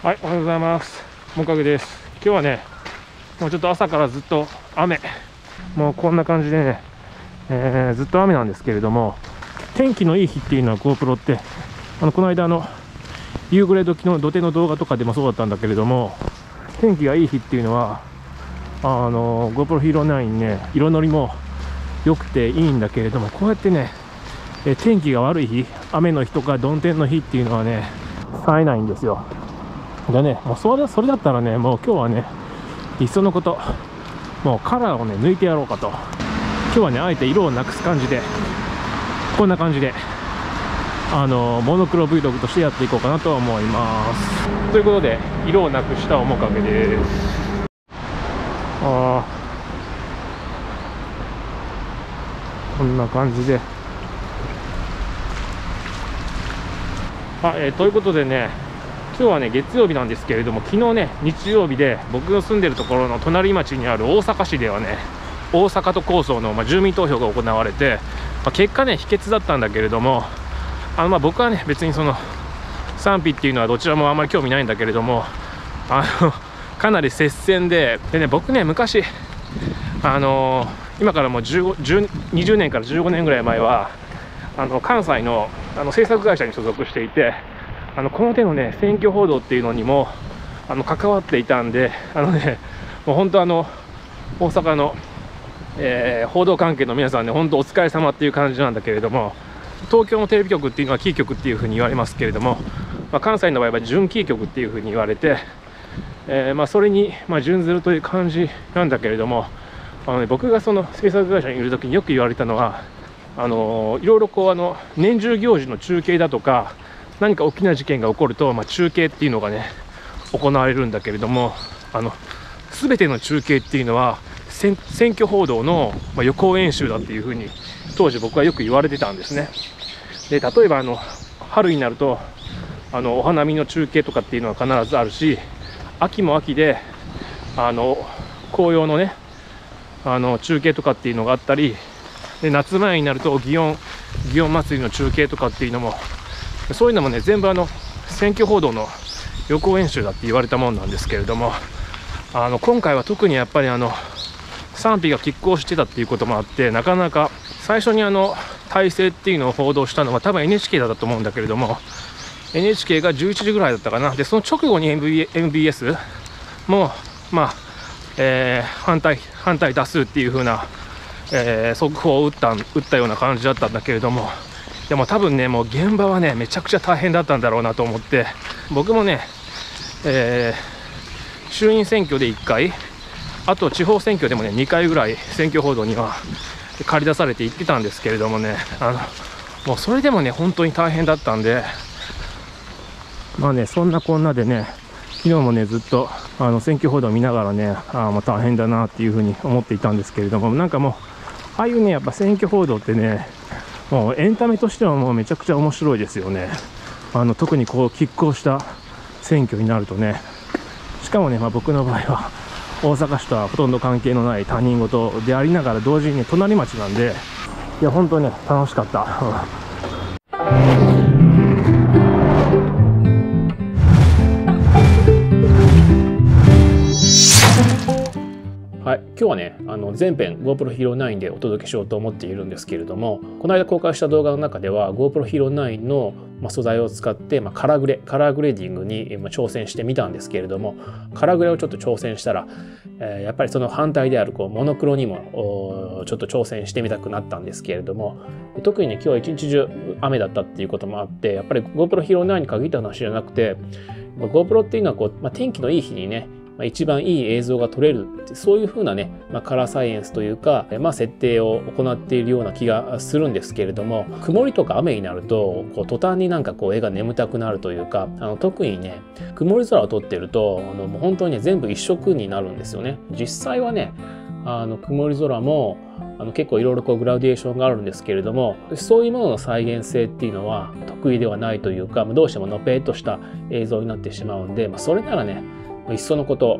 はい、おはようございます。もかげです。今日はね、もうちょっと朝からずっと雨、もうこんな感じでね、ずっと雨なんですけれども、天気のいい日っていうのは GoPro って、この間夕暮れ時の土手の動画とかでもそうだったんだけれども、天気がいい日っていうのは、GoPro Hero 9ね、色のりも良くていいんだけれども、こうやってね、天気が悪い日、雨の日とか曇天の日っていうのはね、冴えないんですよ。でね、もうそれだったらね、もう今日はね、いっそのこと、もうカラーをね、抜いてやろうかと。今日はね、あえて色をなくす感じで、こんな感じで、モノクロ Vlog としてやっていこうかなと思います。ということで、色をなくした面影です。こんな感じで。ということでね、今日はね、月曜日なんですけれども、昨日ね、日曜日で僕の住んでるところの隣町にある大阪市ではね、大阪都構想の、住民投票が行われて、結果ね、否決だったんだけれども、僕はね、別にその賛否っていうのはどちらもあんまり興味ないんだけれども、かなり接戦でね、僕ね、昔、今からもう20年から15年ぐらい前は、関西の制作会社に所属していて、この手のね、選挙報道っていうのにも関わっていたんで、もう本当大阪の、報道関係の皆さんね、本当お疲れ様っていう感じなんだけれども、東京のテレビ局っていうのはキー局っていうふうに言われますけれども、関西の場合は準キー局っていうふうに言われて、それに準ずるという感じなんだけれども、僕がその制作会社にいる時によく言われたのは、いろいろこう年中行事の中継だとか、何か大きな事件が起こると、中継っていうのがね、行われるんだけれども、全ての中継っていうのは選挙報道の予行演習だっていうふうに当時僕はよく言われてたんですね。で、例えば春になるとお花見の中継とかっていうのは必ずあるし、秋も秋で紅葉のね中継とかっていうのがあったりで、夏前になると祇園祭りの中継とかっていうのも、そういうのもね、全部選挙報道の予行演習だって言われたもんなんですけれども、今回は特にやっぱり賛否が拮抗してたっていうこともあって、なかなか最初に体制っていうのを報道したのは多分 NHK だったと思うんだけれども、 NHK が11時ぐらいだったかな。でその直後に MBS も反対多数っていう風な、速報を打ったような感じだったんだけれども、でも多分ね、もう現場はね、めちゃくちゃ大変だったんだろうなと思って、僕もね、衆院選挙で1回、あと地方選挙でもね2回ぐらい選挙報道には駆り出されて行ってたんですけれどもね、もうそれでもね本当に大変だったんで、そんなこんなでね、昨日もねずっと選挙報道を見ながらね、もう大変だなっていうふうに思っていたんですけれども、なんかもうああいうね、やっぱ選挙報道ってね、もうエンタメとしてはもうめちゃくちゃ面白いですよね。特にこう拮抗した選挙になるとね、しかもね、僕の場合は大阪市とはほとんど関係のない他人事でありながら、同時にね隣町なんで、いや本当にね楽しかったはい、今日はね、全編 GoPro Hero 9でお届けしようと思っているんですけれども、この間公開した動画の中では GoPro Hero 9の素材を使ってカラーグレーディングに挑戦してみたんですけれども、カラーグレをちょっと挑戦したら、やっぱりその反対であるモノクロにもちょっと挑戦してみたくなったんですけれども、特にね今日は一日中雨だったっていうこともあって、やっぱり GoPro Hero 9に限った話じゃなくて、GoPro っていうのは天気のいい日にね一番いい映像が撮れるって、そういう風なね、カラーサイエンスというか、設定を行っているような気がするんですけれども、曇りとか雨になると途端に絵が眠たくなるというか、特にね曇り空を撮ってるともう本当にね全部一色になるんですよね。実際はね曇り空も結構いろいろグラデーションがあるんですけれども、そういうものの再現性っていうのは得意ではないというか、どうしてものぺーっとした映像になってしまうんで、それならねいっそのこと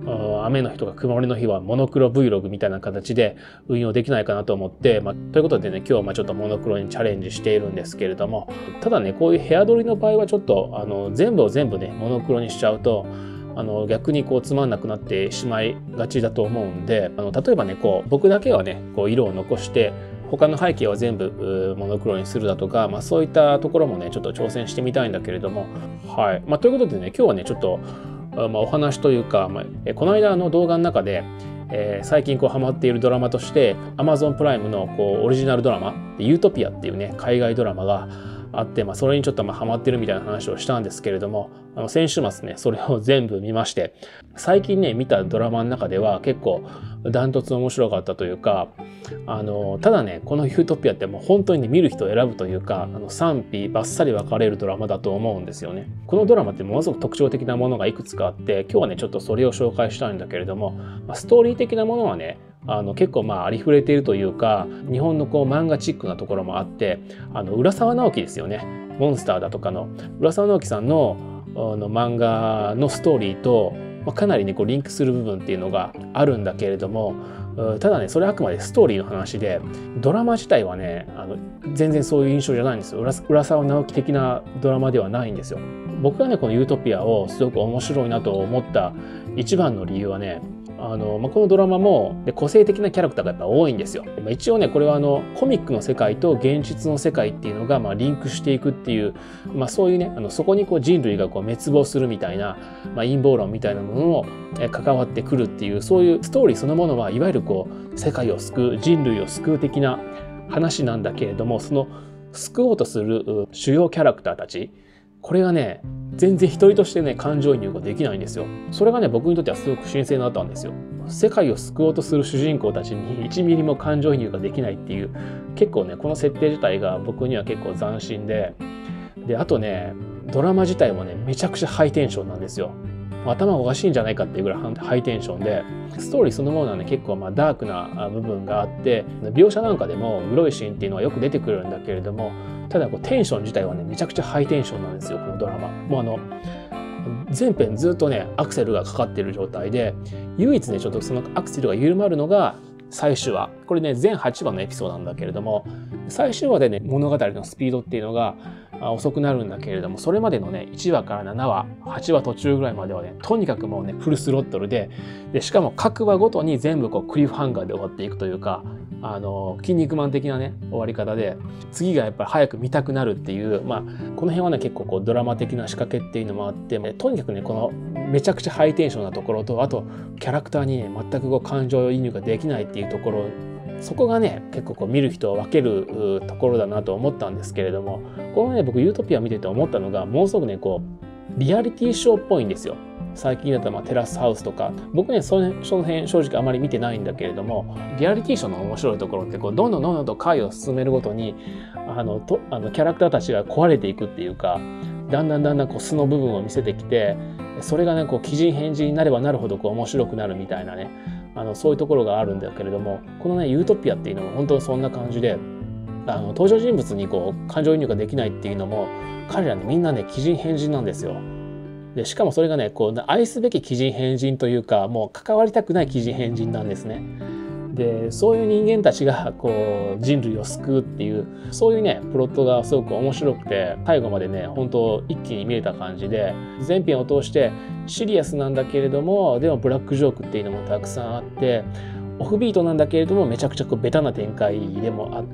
雨の日とか曇りの日はモノクロ Vlog みたいな形で運用できないかなと思って、ということでね、今日はちょっとモノクロにチャレンジしているんですけれども、ただね、こういう部屋撮りの場合はちょっと全部を全部ねモノクロにしちゃうと逆につまんなくなってしまいがちだと思うんで、例えばね僕だけはね色を残して他の背景は全部モノクロにするだとか、そういったところもねちょっと挑戦してみたいんだけれども、はい、ということでね、今日はねちょっと、お話というか、この間の動画の中で、最近ハマっているドラマとして Amazon プライムのオリジナルドラマユートピアっていうね海外ドラマがあって、それにちょっとハマってるみたいな話をしたんですけれども、先週末ねそれを全部見まして、最近ね見たドラマの中では結構ダントツ面白かったというか、ただねこのユートピアってもう本当に、ね、見る人を選ぶというか賛否バッサリ分かれるドラマだと思うんですよね。このドラマってものすごく特徴的なものがいくつかあって、今日はねちょっとそれを紹介したいんだけれども、ストーリー的なものはね結構ありふれているというか、日本の漫画チックなところもあって、浦沢直樹ですよね、モンスターだとかの浦沢直樹さんの漫画のストーリーと、かなりねリンクする部分っていうのがあるんだけれども、ただねそれはあくまでストーリーの話で、ドラマ自体はね全然そういう印象じゃないんですよ。浦沢直樹的なドラマではないんですよ。僕がねこのユートピアをすごく面白いなと思った一番の理由はね、このドラマも個性的なキャラクターがやっぱ多いんですよ。一応ねこれはコミックの世界と現実の世界っていうのがリンクしていくっていう、そういうねそこに人類が滅亡するみたいな、陰謀論みたいなものを関わってくるっていう、そういうストーリーそのものはいわゆる世界を救う、人類を救う的な話なんだけれども、その救おうとする主要キャラクターたち、これがね全然一人としてね感情移入ができないんですよ。それがね僕にとってはすごく新鮮だったんですよ。世界を救おうとする主人公たちに1ミリも感情移入ができないっていう、結構ねこの設定自体が僕には結構斬新で、あとねドラマ自体もねめちゃくちゃハイテンションなんですよ。頭おかしいんじゃないかっていうぐらいハイテンションで、ストーリーそのものはね結構ダークな部分があって、描写なんかでもグロいシーンっていうのはよく出てくるんだけれども、ただテンション自体はねめちゃくちゃハイテンションなんですよ、このドラマ。もう全編ずっとねアクセルがかかってる状態で、唯一ねちょっとそのアクセルが緩まるのが最終話。これね全8話のエピソードなんだけれども、最終話でね物語のスピードっていうのが遅くなるんだけれども、それまでのね1話から7話8話途中ぐらいまではねとにかくもうねフルスロットルで、しかも各話ごとに全部クリフハンガーで終わっていくというか、筋肉マン的なね終わり方で、次がやっぱり早く見たくなるっていう、この辺はね結構ドラマ的な仕掛けっていうのもあって、とにかくねこのめちゃくちゃハイテンションなところと、あとキャラクターにね全く感情移入ができないっていうところ、そこがね結構見る人を分けるところだなと思ったんですけれども、このね僕ユートピア見てて思ったのが、ものすごくねリアリティショーっぽいんですよ。最近だとテラスハウスとか、僕ねその辺正直あまり見てないんだけれども、リアリティショーの面白いところってどんどんどんどんと回を進めるごとにキャラクターたちが壊れていくっていうか、だんだん素の部分を見せてきて、それがね鬼人変人になればなるほど面白くなるみたいなね、そういうところがあるんだけれども、このねユートピアっていうのも本当にそんな感じで、登場人物に感情移入ができないっていうのも、彼らねみんなね鬼人変人なんですよ。でしかもそれがね愛すべき鬼人変人というか、もう関わりたくない鬼人変人なんですね。でそういう人間たちが人類を救うっていう、そういうねプロットがすごく面白くて、最後までね本当一気に見えた感じで、全編を通してシリアスなんだけれども、でもブラックジョークっていうのもたくさんあって、オフビートなんだけれどもめちゃくちゃベタな展開でもあって、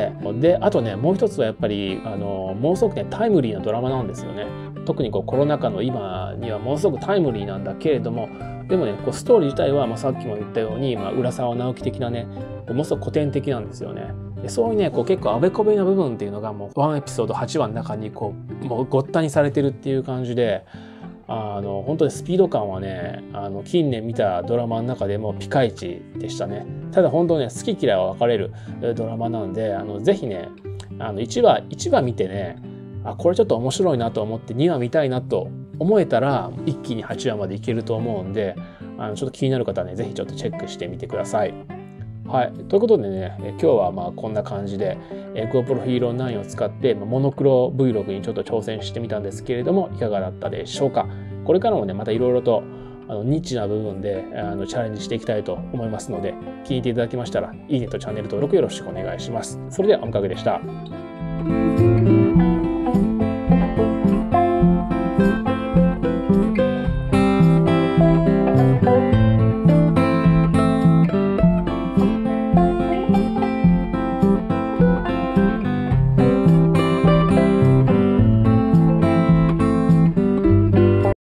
であとねもう一つはやっぱりものすごくねタイムリーなドラマなんですよね。特にコロナ禍の今にはものすごくタイムリーなんだけれども、でもねストーリー自体はさっきも言ったように、浦沢直樹的なねものすごく古典的なんですよね。でそういうね結構あべこべな部分っていうのがもう1エピソード8話の中にもうごったにされてるっていう感じで、本当にスピード感はね近年見たドラマの中でもピカイチでしたね。ただ本当ね好き嫌いは分かれるドラマなんで、ぜひね1話見てね、これちょっと面白いなと思って2話見たいなと思えたら一気に8話までいけると思うんで、ちょっと気になる方はねぜひちょっとチェックしてみてください。はい、ということでね今日はこんな感じで GoPro Hero 9を使ってモノクロ Vlog にちょっと挑戦してみたんですけれども、いかがだったでしょうか。これからもねまたいろいろとニッチな部分でチャレンジしていきたいと思いますので、気に入っていただけましたらいいねとチャンネル登録よろしくお願いします。それではおむかげでした。